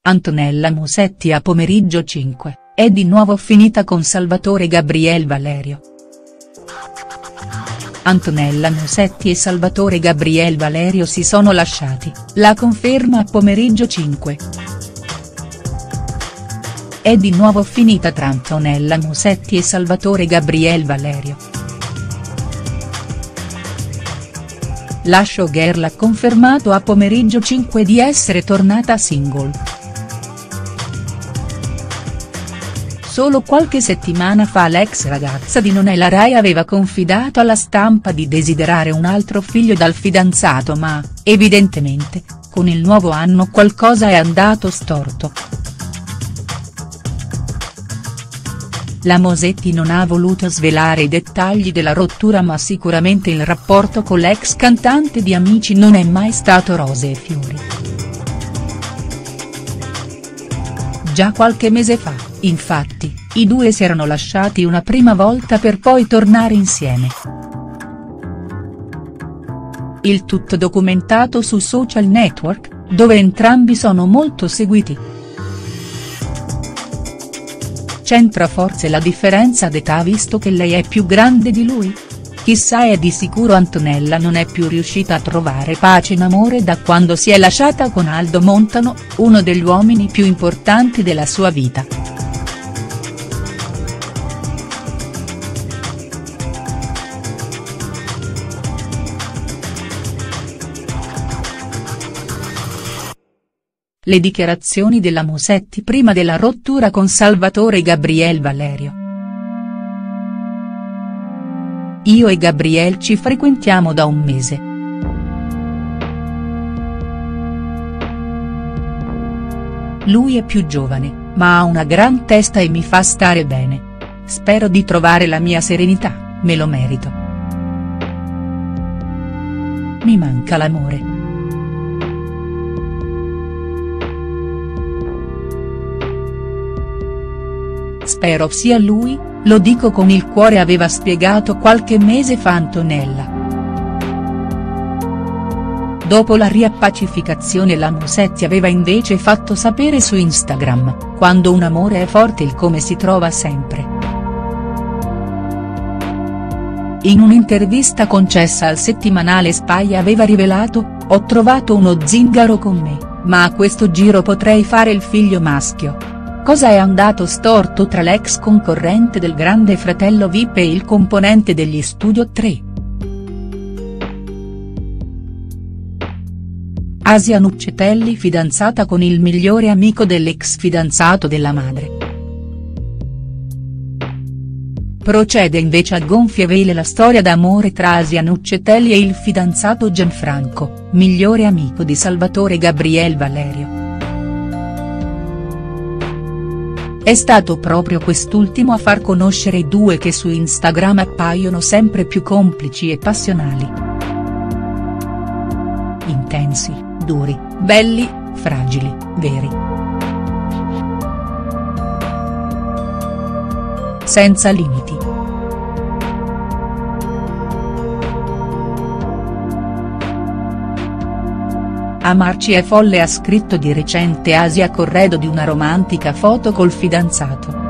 Antonella Musetti a Pomeriggio 5, è di nuovo finita con Salvatore Gabriel Valerio. Antonella Musetti e Salvatore Gabriel Valerio si sono lasciati, la conferma a Pomeriggio 5. È di nuovo finita tra Antonella Musetti e Salvatore Gabriel Valerio. La showgirl ha confermato a Pomeriggio 5 di essere tornata single. Solo qualche settimana fa l'ex ragazza di Nonella Rai aveva confidato alla stampa di desiderare un altro figlio dal fidanzato ma, evidentemente, con il nuovo anno qualcosa è andato storto. La Musetti non ha voluto svelare i dettagli della rottura ma sicuramente il rapporto con l'ex cantante di Amici non è mai stato rose e fiori. Già qualche mese fa, infatti, i due si erano lasciati una prima volta per poi tornare insieme. Il tutto documentato su social network, dove entrambi sono molto seguiti. C'entra forse la differenza d'età visto che lei è più grande di lui? Chissà e di sicuro Antonella non è più riuscita a trovare pace in amore da quando si è lasciata con Aldo Montano, uno degli uomini più importanti della sua vita. Le dichiarazioni della Musetti prima della rottura con Salvatore Gabriel Valerio. Io e Gabriel ci frequentiamo da un mese. Lui è più giovane, ma ha una gran testa e mi fa stare bene. Spero di trovare la mia serenità, me lo merito. Mi manca l'amore. Spero sia lui, lo dico con il cuore aveva spiegato qualche mese fa Antonella. Dopo la riappacificazione la Musetti aveva invece fatto sapere su Instagram, quando un amore è forte il come si trova sempre. In un'intervista concessa al settimanale Spy aveva rivelato, ho trovato uno zingaro con me, ma a questo giro potrei fare il figlio maschio. Cosa è andato storto tra l'ex concorrente del Grande Fratello VIP e il componente degli Studio 3? Asia Nuccetelli fidanzata con il migliore amico dell'ex fidanzato della madre. Procede invece a gonfie vele la storia d'amore tra Asia Nuccetelli e il fidanzato Gianfranco, migliore amico di Salvatore Gabriel Valerio. È stato proprio quest'ultimo a far conoscere i due che su Instagram appaiono sempre più complici e passionali. Intensi, duri, belli, fragili, veri. Senza limiti. Amarci è folle ha scritto di recente Asia Corredo di una romantica foto col fidanzato.